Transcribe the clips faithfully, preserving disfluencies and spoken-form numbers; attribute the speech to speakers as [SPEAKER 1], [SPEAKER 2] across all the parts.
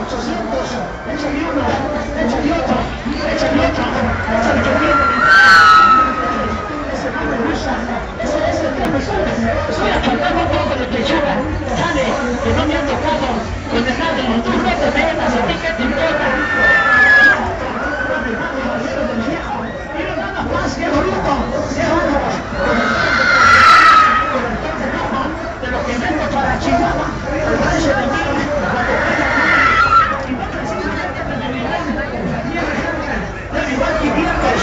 [SPEAKER 1] ochocientos, échale uno, échale otro, échale otro, échale que viene. Ese no me gusta, ese es el que me gusta. Estoy apuntando un poco de pechuga, sale, que no me ha tocado con dejado. Tú no te metas, a ti que te importa. Mira nada más, qué bonito, qué bárbaro. De lo que vengo para Chihuahua, el rancho de mí, debe igual quinientos,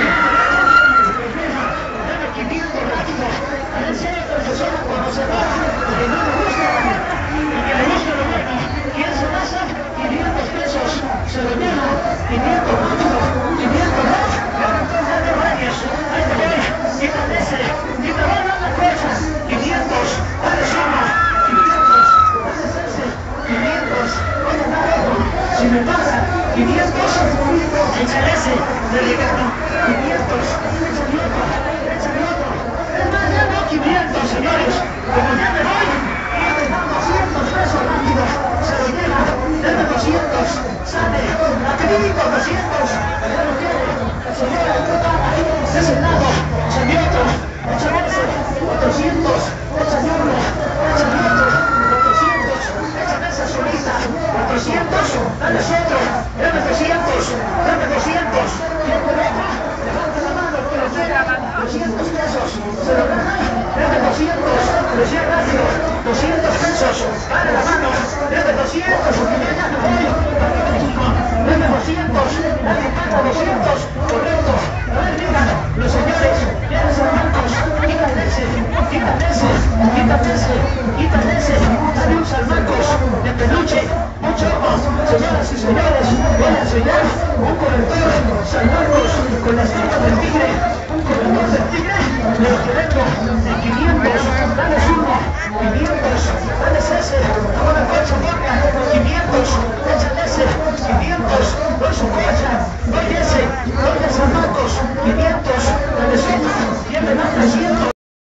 [SPEAKER 1] debe quinientos rápido, a ver si hay profesor conocedor, que no le gusta la guerra y que le gusta lo bueno. ¿Quién se pasa? quinientos pesos, se lo lleva, quinientos rápido, quinientos dos, dale rayos, ahí te voy, quítate ese, y te voy a dar la cosa, quinientos, dale suma, quinientos, dale ese, quinientos, oye, dale otro, si me pasa, quinientos, échale ese, delegado, quinientos, échale otro, échale otro, es más, ya no quinientos, señores, como ya me voy, y ya me dan doscientos pesos rápido, se lo lleva, deme doscientos, sale, rapidito, doscientos, ya lo quiere, el señor de ese lado, échale otro, échale ese, cuatrocientos, échale uno, échale otro, cuatrocientos, échale esa solita, cuatrocientos, dale otro, dame doscientos, dame doscientos, ¿quién te deja? Levanta la mano, que lo llega, doscientos pesos, se lo gana, dame doscientos, pero sea rápido, doscientos pesos, dale la mano, dame doscientos, porque yo ya me voy, dame México, dame doscientos, dale paga doscientos, correcto, dale mira, los señores, ¿quieres a Marcos? Quítate ese, quítate ese, quítate ese, quítate ese, dale un San Marcos de peluche, mucho ojo, señoras y señores, voy a enseñar un cobertor San Marcos con las tripas del tigre, un cobertor del tigre, de lo que vengo, de quinientos, dale uno, quinientos, dale ese, ahora coche morga, quinientos,